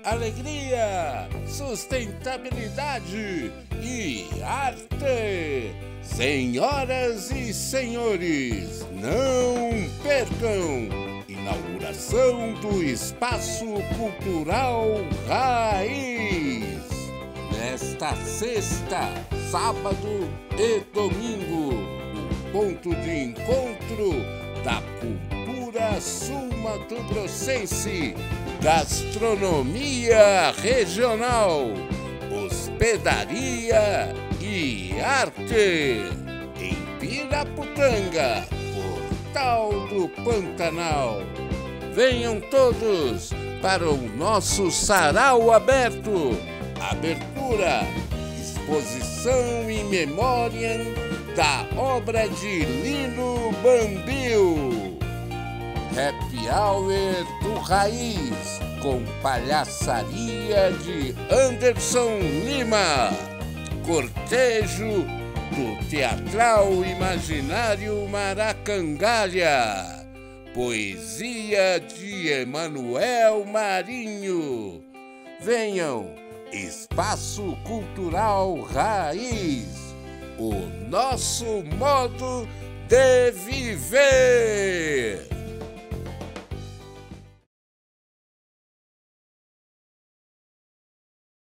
alegria, sustentabilidade e arte. Senhoras e senhores, não percam! Inauguração do Espaço Cultural Raiz. Nesta sexta, sábado e domingo, um ponto de encontro da cultura sul-mato-grossense, gastronomia regional, hospedaria e arte. Em Piraputanga, Portal do Pantanal. Venham todos para o nosso sarau aberto. Abertura, exposição em memória da obra de Lino Bambil. Happy Hour do Raiz, com palhaçaria de Anderson Lima. Cortejo do Teatral Imaginário Maracangalha. Poesia de Emanuel Marinho. Venham, Espaço Cultural Raiz, o nosso modo de viver.